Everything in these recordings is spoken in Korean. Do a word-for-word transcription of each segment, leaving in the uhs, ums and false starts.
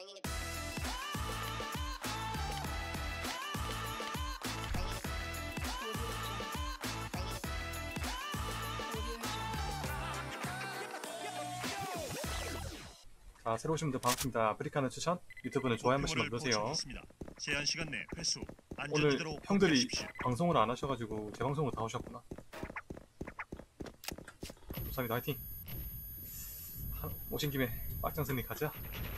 자, 새로 오신 분들 반갑습니다. 아프리카는 추천, 유튜브는 좋아요 한 번씩 눌러주세요. 제한 시간 내 회수. 오늘 형들이 방송을 안 하셔가지고 제 방송으로 다 오셨구나. 감사합니다. 화이팅! 오신 김에 빡장승리 가자.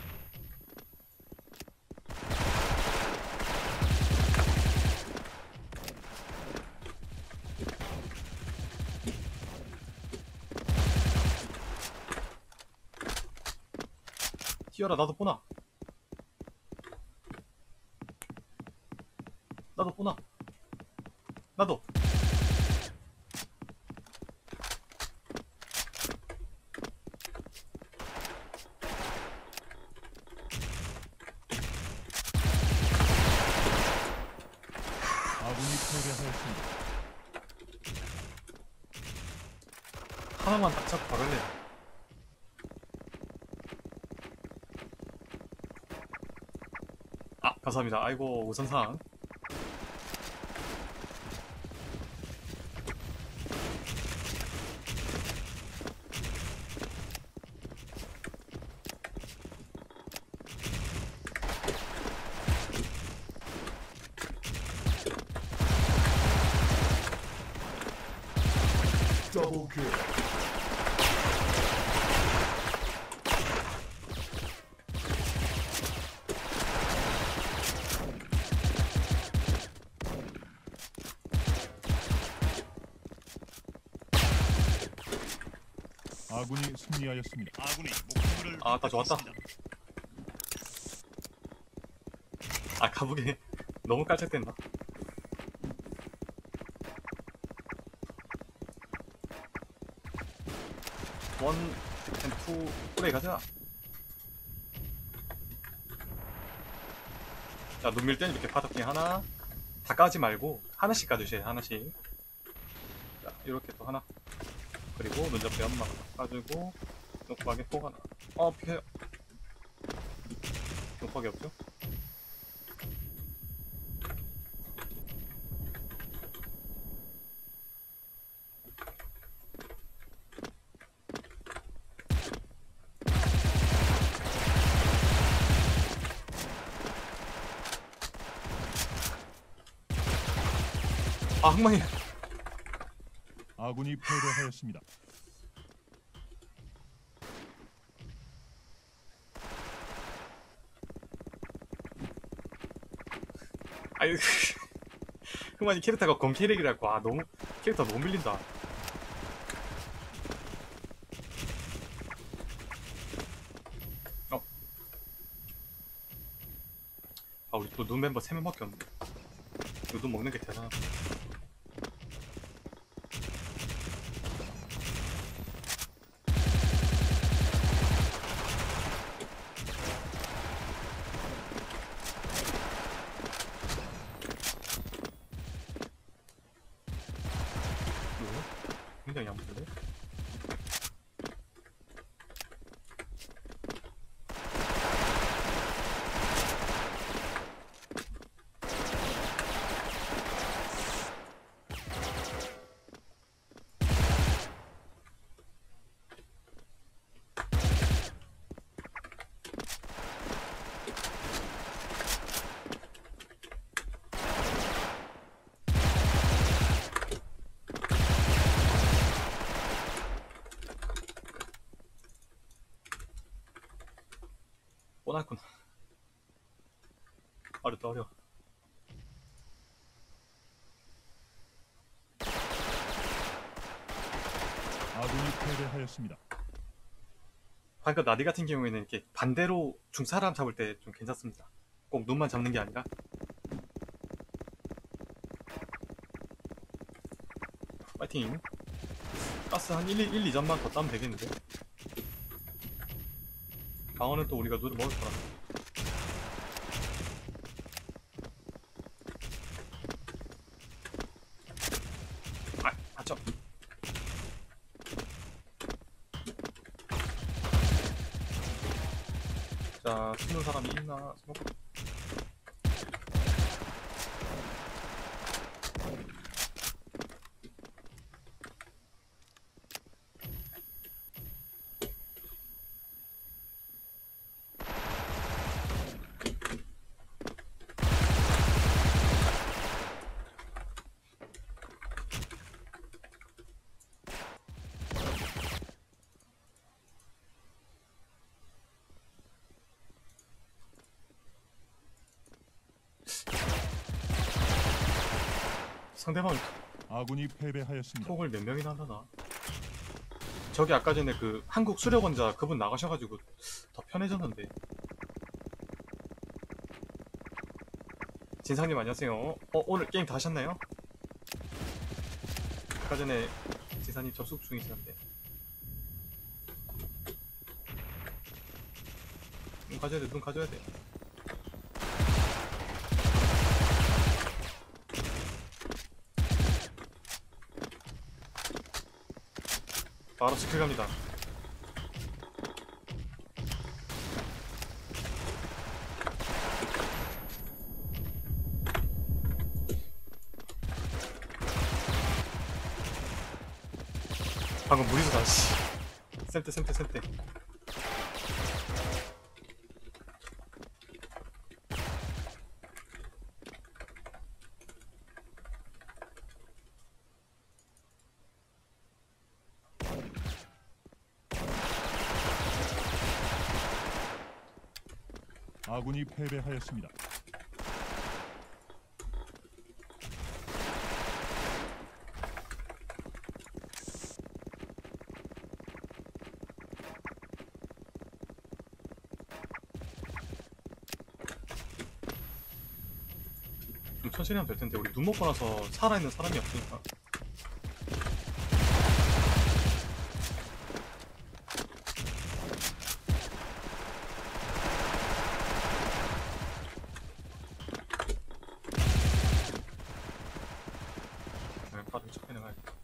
뛰어라. 나도 보나. 나도 보나. 나도. 아군이 패배하였습니다. 하나만 딱 잡고 바로 해. 아, 감사합니다. 아이고, 우선상. 더블킬. 아군이 승리하였습니다. 아군이 목표를 아, 다 좋았다. 아, 가부게 너무 깔짝댄다. 원, 앤 투, 플레이 가자. 자, 눈 밀 때는 이렇게 바닥킹 하나, 다 까지 말고 하나씩 까주세요. 하나씩. 자, 이렇게 또 하나. 그리고 눈잡이 연막 까주고 녹박에 포가 나. 어, 피해요. 녹박이 없죠? 아, 항만이. 아군이 패배하였습니다. 아유, 흥만이 캐릭터가 검 캐릭이라고. 아, 너무 캐릭터 너무 밀린다. 어. 아, 우리 또 눈 멤버 세 명밖에 없네. 눈 먹는 게 대단하다. 굉장히 야무진데? 뻔했구나. 어렵다, 어려워. 아군이 패배하였습니다. 그러니까 나디 같은 경우에는 이렇게 반대로 중사람 잡을 때 좀 괜찮습니다. 꼭 눈만 잡는 게 아니라. 파이팅. 가스 한 일, 이 점만 더 따면 되겠는데? 방어는 또 우리가 눈을 먹을 거라. 아, 맞죠? 자, 숨은 사람이 있나? 스모크. 상대방이 아군이 패배하였습니다. 톡을 몇 명이나 하나? 저기 아까 전에 그 한국 수력원자 그분 나가셔가지고 더 편해졌는데. 진상님 안녕하세요. 어, 오늘 게임 다 하셨나요? 아까 전에 진상님 접속 중이셨는데. 눈 가져야 돼, 눈 가져야 돼. 바로 스킬 갑니다. 방금 무리수다, 씨. 쌤때, 쌤때, 쌤때. 아군이 패배하였습니다. 좀 천천히 하면 될 텐데 우리 눈 먹고 나서 살아있는 사람이 없으니까. 그냥 빠르게 척해 나가야겠다.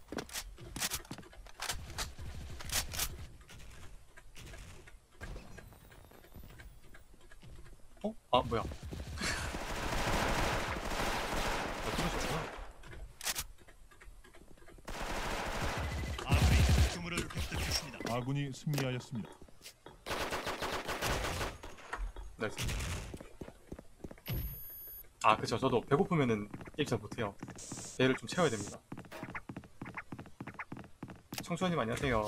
어? 아 뭐야? 나 뚫어졌구나. 아군이 목표물을 획득했습니다. 아군이 승리하였습니다. 나이스. 아 그쵸, 저도 배고프면은 게임 잘 못해요. 배를 좀 채워야 됩니다. 청수아님 안녕하세요.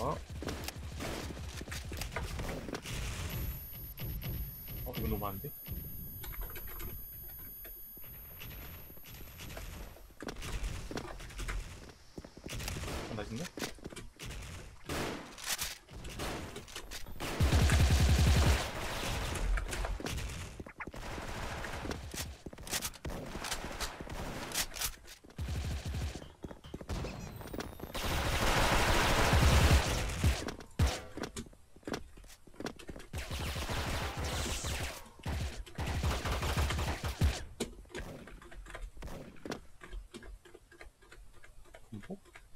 어 이거 너무 많은데? 어, 나있네? 공포?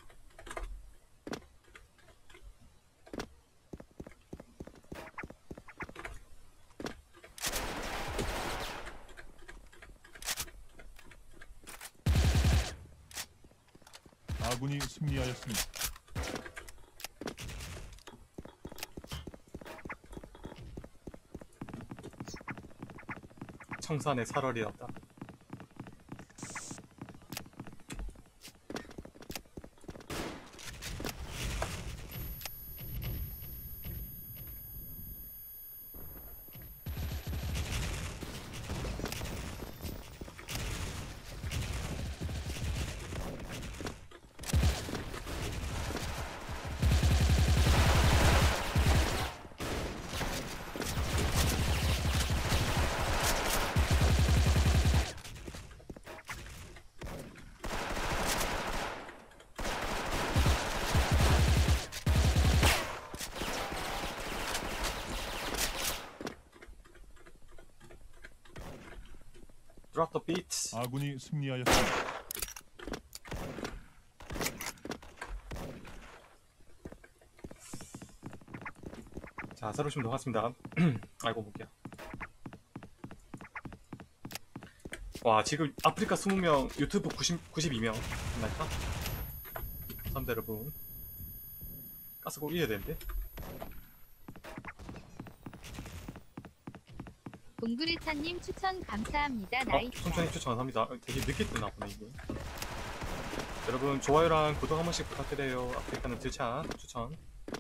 아군이 승리하였습니다. 청산의 살얼이었다. Drop the beats. 아군이 승리하였습니다. 자, 새로 좀 녹았습니다. 알고 볼게요. 와 지금 아프리카 이십 명 유튜브 구십, 구십이 명 맞나? 감사합니다 여러분. 가스 꼭 이겨야 되는데. 동그레타님 추천 감사합니다. 어? 나이스. 천천히 추천 감사합니다. 되게 늦게 뜨나 보네 이게. 여러분 좋아요랑 구독 한 번씩 부탁드려요. 아프리카는 들차 추천.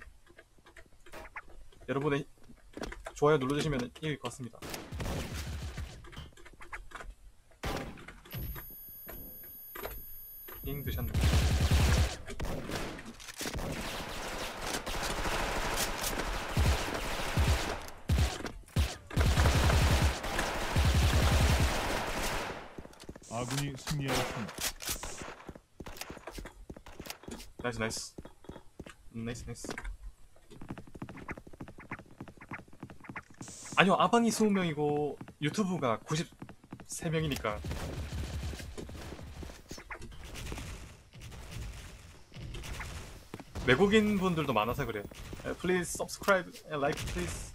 여러분의 좋아요 눌러주시면 이길 것 같습니다. 잉 드셨네. 아군이 승리하였습니다. 나이스 나이스. 음, 나이스 나이스. 아니요 아방이 이십 명이고 유튜브가 구십삼 명이니까 외국인 분들도 많아서 그래요. Uh, please subscribe and like please.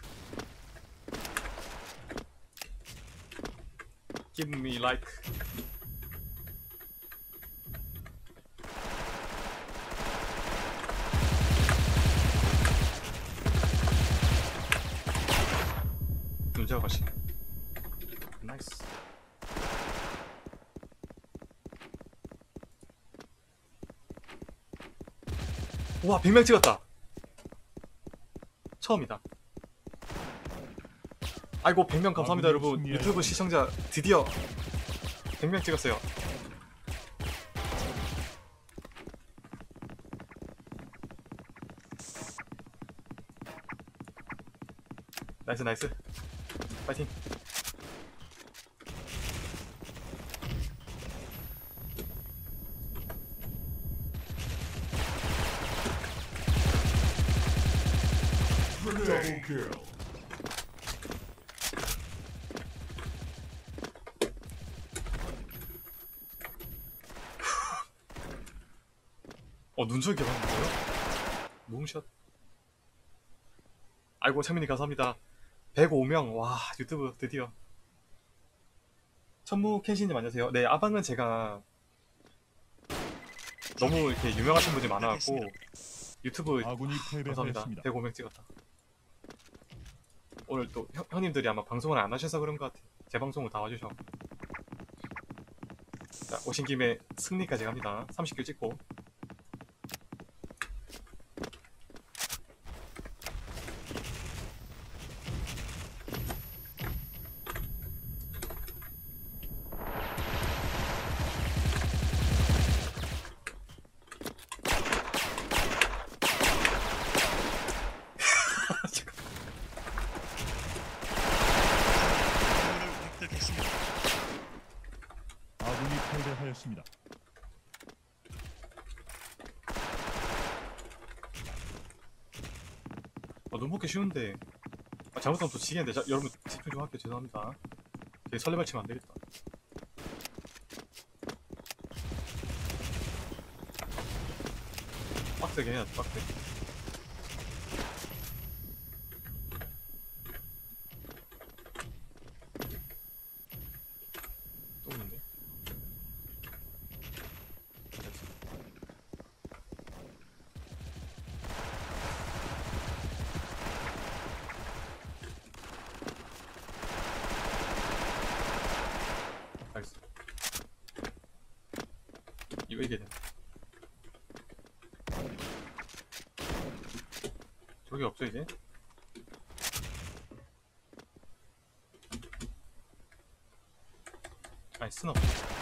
Give me like. 문제가 가시. 나이스. 우와 백 명 찍었다. 처음이다. 아이고 백 명 감사합니다 아군이 여러분. 승리하였습니다. 유튜브 시청자 드디어 백 명 찍었어요. 나이스 나이스. 파이팅. Double kill. 어 눈저기 봤는데요? 몽샷. 아이고 창민이 감사합니다. 백오 명. 와 유튜브 드디어. 천무 켄시님 안녕하세요. 네 아방은 제가 너무 이렇게 유명하신 분이 많아갖고 유튜브 아군이 감사합니다. 패배하였습니다. 백오 명 찍었다. 오늘 또 형, 형님들이 아마 방송을 안 하셔서 그런 것 같아요. 제 방송을 다 와주셔. 자 오신 김에 승리까지 갑니다. 삼십 킬 찍고. 아군이 패배하였습니다. 아, 너무 먹기 쉬운데 아, 잘못하면 또 지겠는데. 자, 여러분 집중 좀 할게요. 죄송합니다. 되게 설레발 치면 안되겠다. 빡세게 해야지 빡세게. 또 있는데? 됐어. 알겠어. 이거 이겨야 돼. 저기 없어 이제? 아니 스너.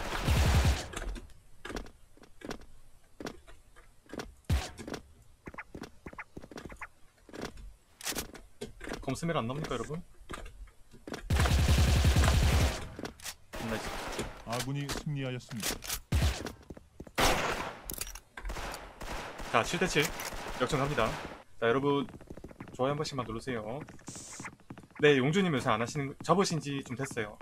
검스멜 안 나옵니까 여러분? 나이스. 아군이 승리하였습니다. 자 칠 대 칠 역전 갑니다. 자 여러분 좋아요 한 번씩만 누르세요. 네 용주님 요새 안 하시는 접으신 지 좀 됐어요.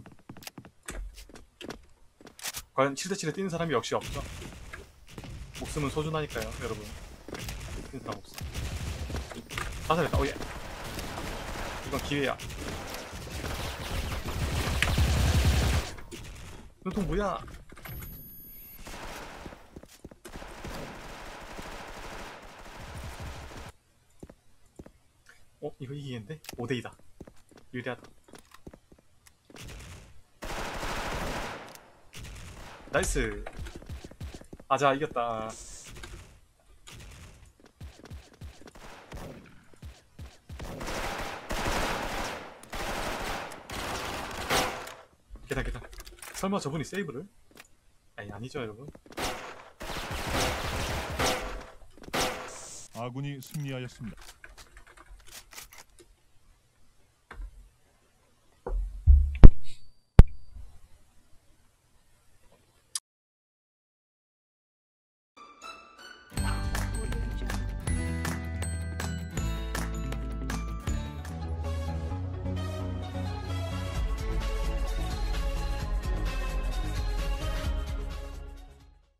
과연 칠 대 칠에 뛰는 사람이 역시 없죠. 목숨은 소중하니까요 여러분. 뛰는 사람 없어. 사살했다. 오예. 이건 기회야. 눈통 뭐야? 어? 이거 이기겠는데? 오 대 이다. 유리하다. 나이스. 아자, 이겼다. 계단 계단. 설마 저분이 세이브를? 아니, 아니죠 여러분. 아군이 승리하였습니다.